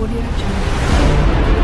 Audio Jungle.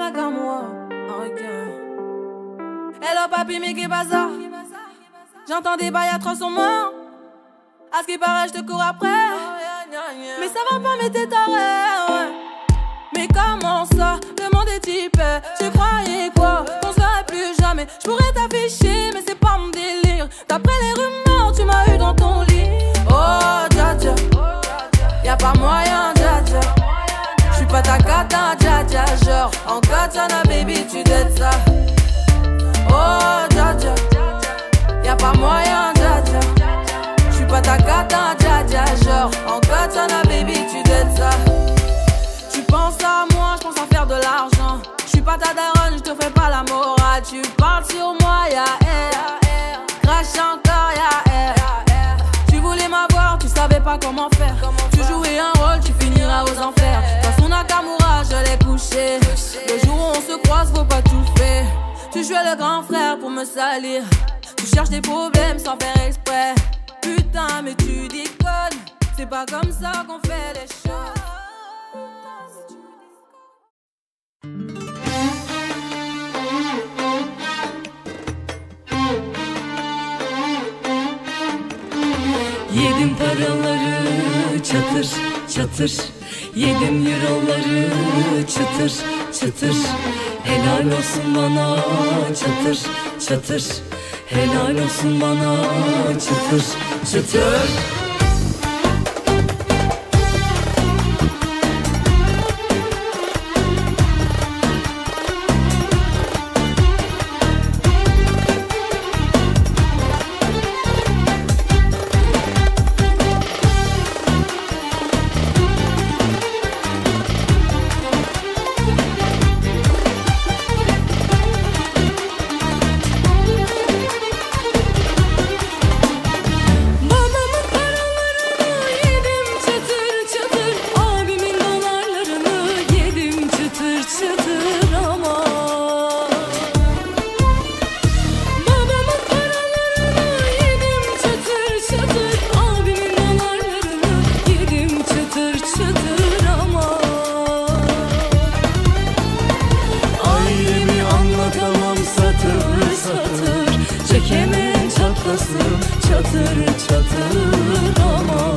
Nakamura. Ok. Hello papi, mais qu'est bazar? J'entends des bails atroces en moi. À ce qui paraît, je te cours après. Mais ça va pas, mais t'es taré, ouais. Mais comment ça, le monde est typé? Tu croyais quoi, qu'on se verrait plus jamais? Je pourrais t'afficher, mais c'est pas mon délire. D'après les rumeurs, tu m'as eu dans ton lit. Oh, dja dja, y'a pas moyen, dja dja. J'suis pas ta cata, dja dja. Genre, en katana, baby, tu dettes ça. Oh, dja dja, y'a pas moyen, dja dja. J'suis pas ta cata, dja dja. Genre, en katana, baby, tu dettes ça. Tu penses à moi, j'pense à faire de l'argent. J'suis pas ta daronne, j'te fais pas la morale. Tu parles sur moi, y'a air. Crash encore, y'a air. Tu voulais m'avoir, tu savais pas comment faire. Tu jouais un rôle, tu finiras aux enfers. Dans son Nakamura, je l'ai couché. Le jour où on se croise, faut pas tout faire. Tu jouais le grand frère pour me salir. Tu cherches des problèmes sans faire exprès. Putain, mais tu déconnes. C'est pas comme ça qu'on fait les choses. Yedim paraları çatır çatır, yedim euroları çıtır çıtır. Helal olsun bana çatır çatır, helal olsun bana çıtır çıtır. Çatır çatır ama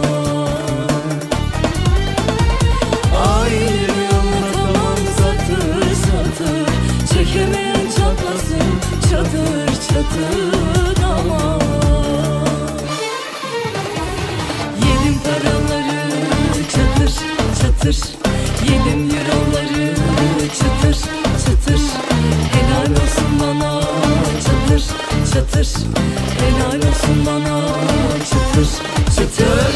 ayrı anlatamam satır satır. Çekemeyen çatlasın çatır çatır ama. Yedim paraları çatır çatır, yedim euroları çıtır çıtır. Helal olsun bana çatır çatır, helal olsun bana çıtır çıtır.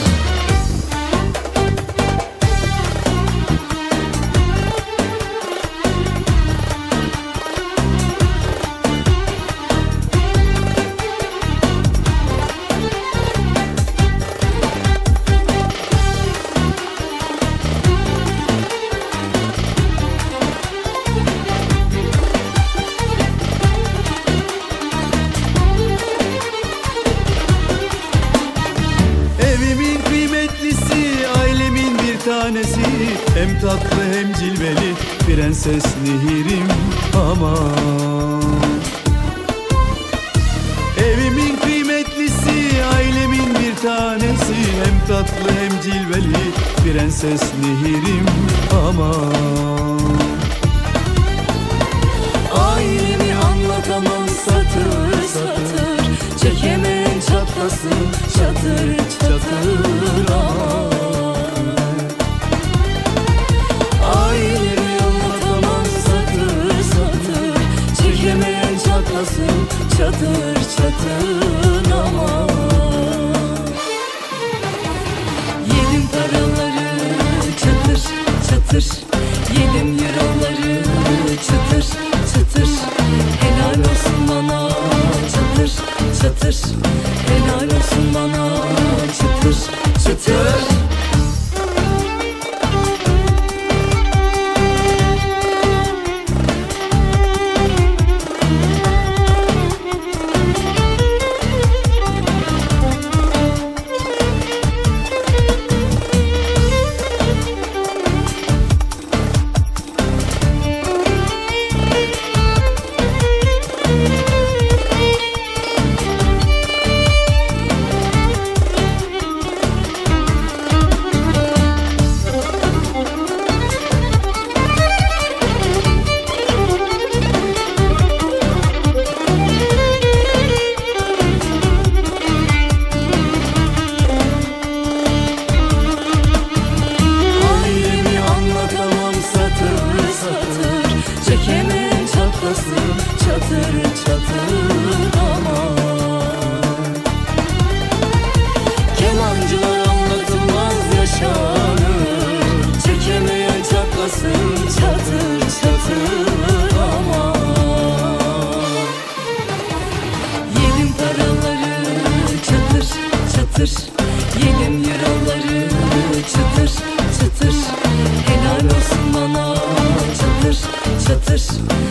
Hem tatlı hem cilveli Prenses Nehir'im aman. Evimin kıymetlisi, ailemin bir tanesi. Hem tatlı hem cilveli Prenses Nehir'im aman. Ailemi anlatamam satır satır. Çekemeyen çatlasın çatır çatır ama. Ailemi anlatamam satır satır. Çekemeyen çatlasın çatır çatır ama. Yedim paraları çatır çatır, yedim euroları çıtır çıtır. Helal olsun bana çatır çatır, helal olsun bana çıtır çıtır. çatır çatır aman. Yedim paraları çatır çatır, yedim euroları çıtır çıtır. Helal olsun bana çatır çatır.